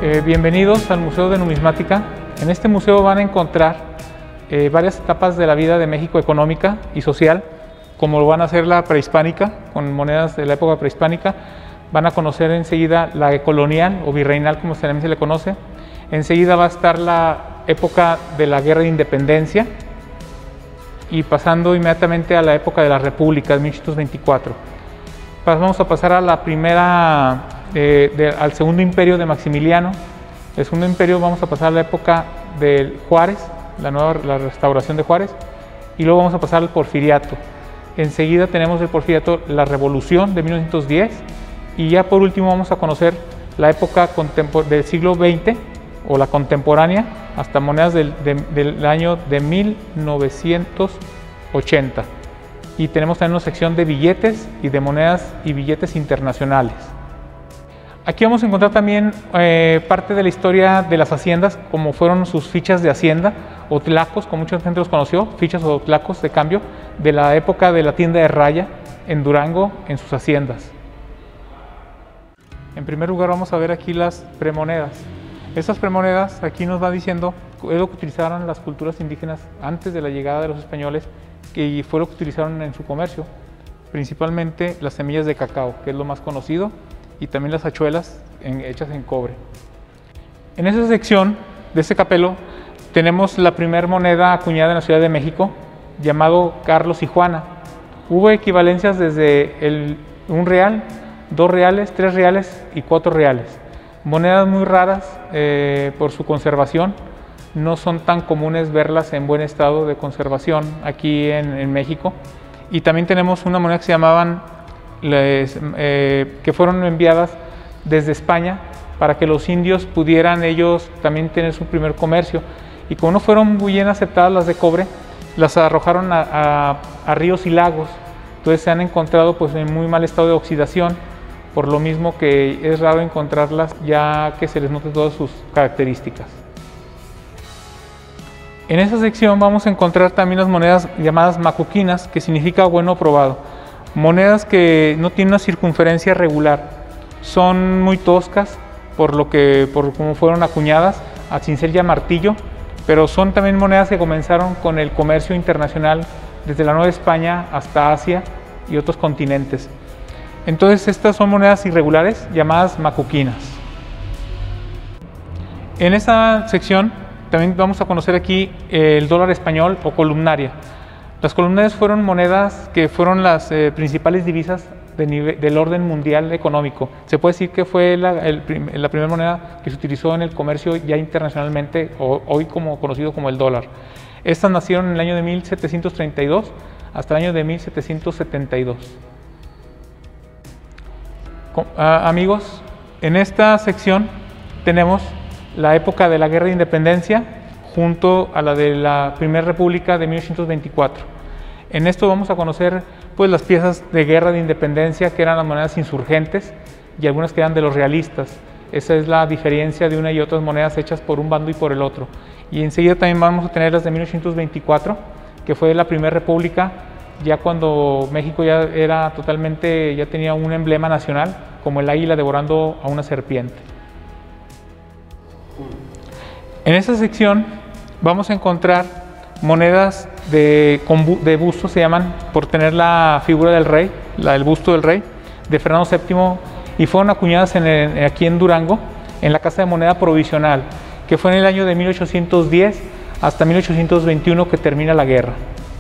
Bienvenidos al Museo de Numismática. En este museo van a encontrar varias etapas de la vida de México económica y social, como lo van a hacer la prehispánica, con monedas de la época prehispánica. Van a conocer enseguida la colonial o virreinal, como también se le conoce. Enseguida va a estar la época de la Guerra de Independencia y pasando inmediatamente a la época de la República, de 1824. Vamos a pasar a la primera, al segundo imperio de Maximiliano. El segundo imperio vamos a pasar a la época de Juárez, la restauración de Juárez, y luego vamos a pasar al porfiriato. Enseguida tenemos el porfiriato, la revolución de 1910, y ya por último vamos a conocer la época del siglo XX o la contemporánea, hasta monedas del año de 1980. Y tenemos también una sección de billetes y de monedas y billetes internacionales. Aquí vamos a encontrar también parte de la historia de las haciendas, como fueron sus fichas de hacienda o tlacos, como mucha gente los conoció, fichas o tlacos de cambio de la época de la tienda de raya en Durango, en sus haciendas. En primer lugar vamos a ver aquí las premonedas. Estas premonedas aquí nos va diciendo es lo que utilizaron las culturas indígenas antes de la llegada de los españoles, y fue lo que utilizaron en su comercio, principalmente las semillas de cacao, que es lo más conocido, y también las hachuelas hechas en cobre. En esa sección de este capelo tenemos la primera moneda acuñada en la Ciudad de México, llamado Carlos y Juana. Hubo equivalencias desde un real, 2 reales, 3 reales y 4 reales. Monedas muy raras por su conservación. No son tan comunes verlas en buen estado de conservación aquí en México. Y también tenemos una moneda que se llamaban, que fueron enviadas desde España para que los indios pudieran ellos también tener su primer comercio. Y como no fueron muy bien aceptadas las de cobre, las arrojaron a ríos y lagos. Entonces se han encontrado pues en muy mal estado de oxidación, por lo mismo que es raro encontrarlas ya que se les noten todas sus características. En esta sección vamos a encontrar también las monedas llamadas macuquinas, que significa bueno probado. Monedas que no tienen una circunferencia regular, son muy toscas por cómo fueron acuñadas a cincel y a martillo, pero son también monedas que comenzaron con el comercio internacional desde la Nueva España hasta Asia y otros continentes. Entonces estas son monedas irregulares llamadas macuquinas. En esta sección también vamos a conocer aquí el dólar español o columnaria. Las columnarias fueron monedas que fueron las principales divisas del orden mundial económico. Se puede decir que fue la primera moneda que se utilizó en el comercio ya internacionalmente, hoy conocido como el dólar. Estas nacieron en el año de 1732 hasta el año de 1772. Amigos, en esta sección tenemos la época de la Guerra de Independencia junto a la de la Primera República de 1824. En esto vamos a conocer pues las piezas de guerra de independencia, que eran las monedas insurgentes, y algunas que eran de los realistas. Esa es la diferencia de una y otras monedas hechas por un bando y por el otro. Y enseguida también vamos a tener las de 1824, que fue la Primera República, ya cuando México ya tenía un emblema nacional, como el águila devorando a una serpiente. En esta sección vamos a encontrar monedas de busto, se llaman, por tener la figura del rey, el busto del rey, de Fernando VII, y fueron acuñadas aquí en Durango, en la Casa de Moneda Provisional, que fue en el año de 1810 hasta 1821 que termina la guerra.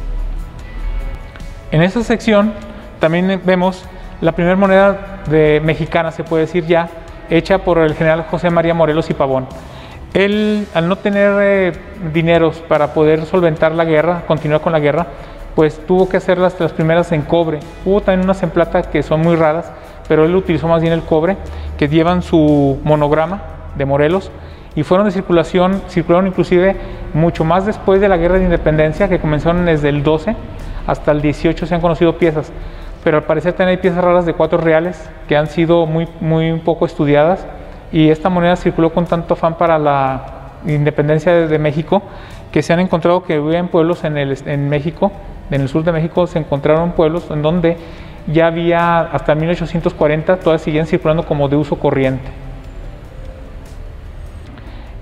En esta sección también vemos la primera moneda mexicana, se puede decir ya, hecha por el general José María Morelos y Pavón. Él, al no tener dineros para poder solventar la guerra, continuar con la guerra, pues tuvo que hacer las primeras en cobre. Hubo también unas en plata que son muy raras, pero él utilizó más bien el cobre, que llevan su monograma de Morelos, y fueron de circularon inclusive mucho más después de la Guerra de Independencia, que comenzaron desde el 12 hasta el 18 se han conocido piezas, pero al parecer también hay piezas raras de 4 reales que han sido muy poco estudiadas, y esta moneda circuló con tanto afán para la independencia de México que se han encontrado que en pueblos en México, en el sur de México, se encontraron pueblos en donde ya había hasta 1840, todas siguen circulando como de uso corriente.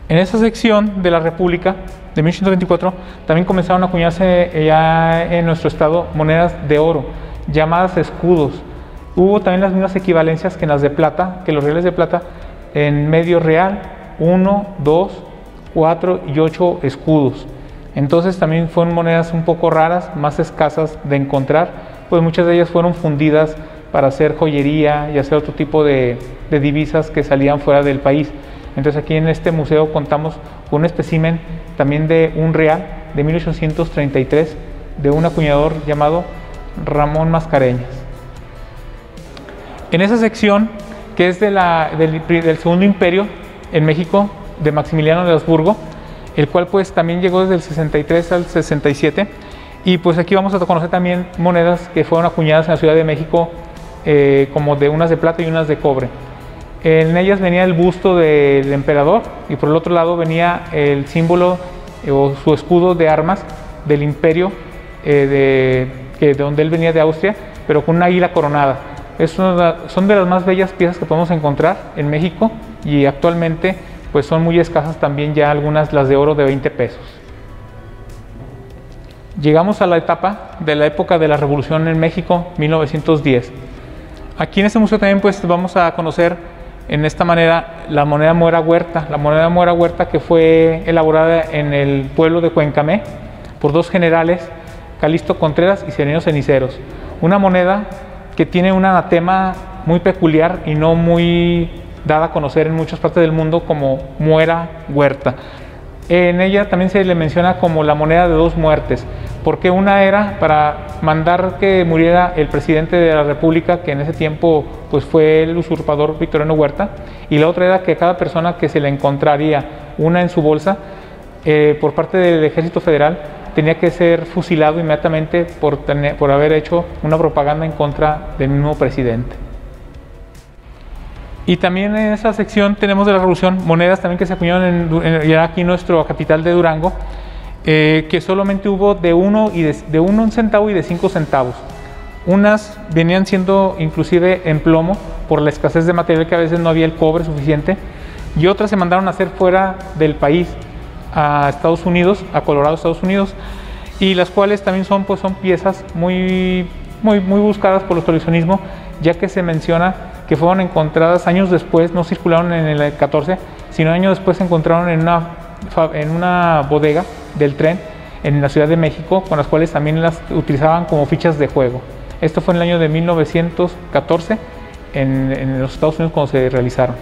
En esa sección de la República de 1824 también comenzaron a acuñarse ya en nuestro estado monedas de oro, llamadas escudos. Hubo también las mismas equivalencias que en las de plata, que los reales de plata, en medio real, 1, 2, 4 y 8 escudos. Entonces también fueron monedas un poco raras, más escasas de encontrar, pues muchas de ellas fueron fundidas para hacer joyería y hacer otro tipo de divisas que salían fuera del país. Entonces aquí en este museo contamos con un espécimen también de un real de 1833 de un acuñador llamado Ramón Mascareñas. En esa sección, que es del Segundo Imperio en México, de Maximiliano de Habsburgo, el cual pues también llegó desde el 63 al 67, y pues aquí vamos a conocer también monedas que fueron acuñadas en la Ciudad de México, como de unas de plata y unas de cobre. En ellas venía el busto del emperador y por el otro lado venía el símbolo o su escudo de armas del imperio de donde él venía, de Austria, pero con una águila coronada. Son de las más bellas piezas que podemos encontrar en México, y actualmente pues son muy escasas también ya algunas, las de oro de 20 pesos. Llegamos a la etapa de la época de la Revolución en México, 1910. Aquí en este museo también pues vamos a conocer en esta manera la moneda Mora Huerta. La moneda Mora Huerta, que fue elaborada en el pueblo de Cuencamé por dos generales, Calixto Contreras y Serenio Ceniceros. Una moneda que tiene un anatema muy peculiar y no muy dada a conocer en muchas partes del mundo, como Mora Huerta. En ella también se le menciona como la moneda de dos muertes, porque una era para mandar que muriera el presidente de la República, que en ese tiempo pues fue el usurpador Victoriano Huerta, y la otra era que cada persona que se le encontraría una en su bolsa por parte del Ejército Federal tenía que ser fusilado inmediatamente por haber hecho una propaganda en contra del mismo presidente. Y también en esa sección tenemos de la Revolución monedas también que se acuñaron ya aquí en nuestra capital de Durango, que solamente hubo de 1 centavo y de 5 centavos. Unas venían siendo inclusive en plomo por la escasez de material, que a veces no había el cobre suficiente, y otras se mandaron a hacer fuera del país, a Estados Unidos, a Colorado, Estados Unidos, y las cuales también son piezas muy buscadas por los coleccionismo, ya que se menciona que fueron encontradas años después, no circularon en el 14, sino años después se encontraron en una bodega del tren en la Ciudad de México, con las cuales también las utilizaban como fichas de juego. Esto fue en el año de 1914 en los Estados Unidos cuando se realizaron.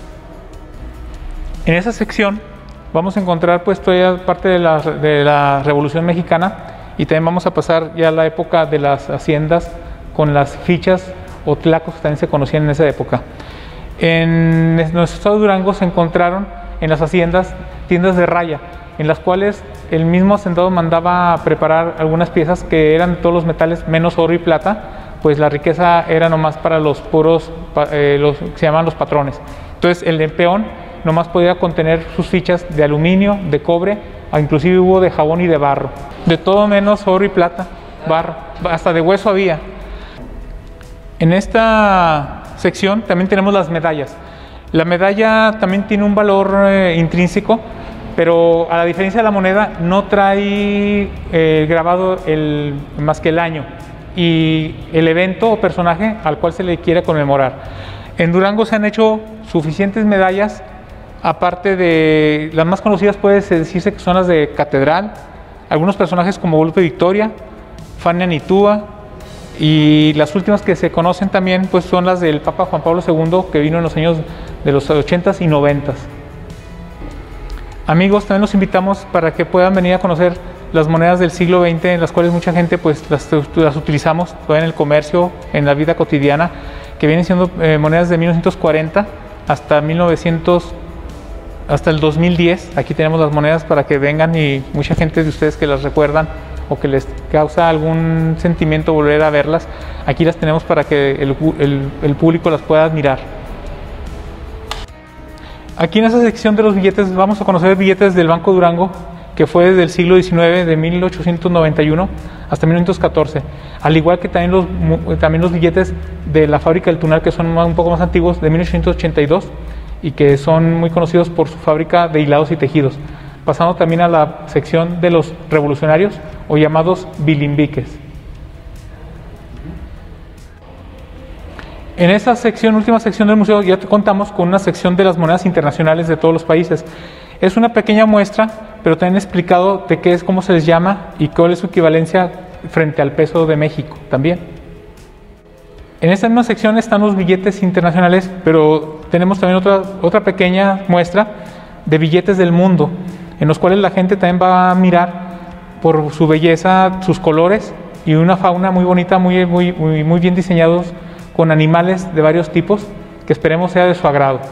En esa sección vamos a encontrar pues toda parte de la Revolución Mexicana, y también vamos a pasar ya a la época de las haciendas con las fichas o tlacos que también se conocían en esa época. En nuestro estado de Durango se encontraron en las haciendas tiendas de raya, en las cuales el mismo hacendado mandaba a preparar algunas piezas que eran todos los metales menos oro y plata, pues la riqueza era nomás para los puros, los que se llaman los patrones. Entonces el peón nomás podía contener sus fichas de aluminio, de cobre, inclusive hubo de jabón y de barro, de todo menos oro y plata, barro, hasta de hueso había. En esta sección también tenemos las medallas. La medalla también tiene un valor intrínseco, pero a la diferencia de la moneda no trae grabado más que el año y el evento o personaje al cual se le quiere conmemorar. En Durango se han hecho suficientes medallas, aparte de las más conocidas puede decirse que son las de Catedral, algunos personajes como Golpe Victoria, Fania Nitúa, y las últimas que se conocen también pues son las del Papa Juan Pablo II, que vino en los años de los 80s y 90s. Amigos, también los invitamos para que puedan venir a conocer las monedas del siglo XX, en las cuales mucha gente pues las utilizamos todavía en el comercio, en la vida cotidiana, que vienen siendo monedas de 1940 hasta 1900, hasta el 2010. Aquí tenemos las monedas para que vengan, y mucha gente de ustedes que las recuerdan o que les causa algún sentimiento volver a verlas, aquí las tenemos para que el público las pueda admirar. Aquí en esa sección de los billetes vamos a conocer billetes del Banco Durango, que fue desde el siglo XIX, de 1891 hasta 1914, al igual que también los billetes de la Fábrica del Tunal, que son un poco más antiguos, de 1882, y que son muy conocidos por su fábrica de hilados y tejidos, pasando también a la sección de los revolucionarios o llamados bilimbiques. En esa sección, última sección del museo, ya contamos con una sección de las monedas internacionales de todos los países. Es una pequeña muestra, pero también explicado de qué es, cómo se les llama y cuál es su equivalencia frente al peso de México también. En esta misma sección están los billetes internacionales, pero tenemos también otra pequeña muestra de billetes del mundo, en los cuales la gente también va a mirar por su belleza, sus colores y una fauna muy bonita, muy bien diseñados, con animales de varios tipos, que esperemos sea de su agrado.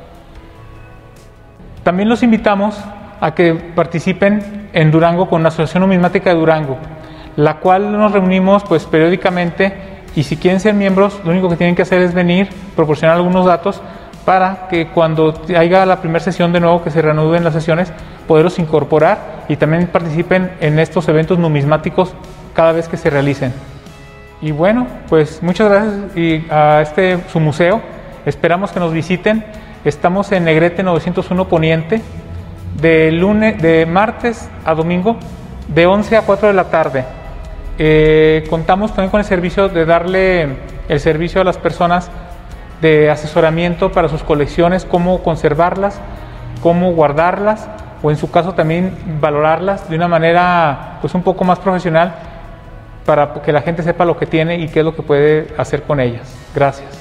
También los invitamos a que participen en Durango con la Asociación Numismática de Durango, la cual nos reunimos pues periódicamente, y si quieren ser miembros, lo único que tienen que hacer es venir, proporcionar algunos datos para que cuando haya la primera sesión de nuevo, que se reanuden las sesiones, poderlos incorporar y también participen en estos eventos numismáticos cada vez que se realicen. Y bueno, pues muchas gracias a su museo. Esperamos que nos visiten. Estamos en Negrete 901 Poniente, de martes a domingo, de 11 a 4 de la tarde. Contamos también con el servicio de darle el servicio a las personas de asesoramiento para sus colecciones, cómo conservarlas, cómo guardarlas, o en su caso también valorarlas de una manera pues un poco más profesional, para que la gente sepa lo que tiene y qué es lo que puede hacer con ellas. Gracias.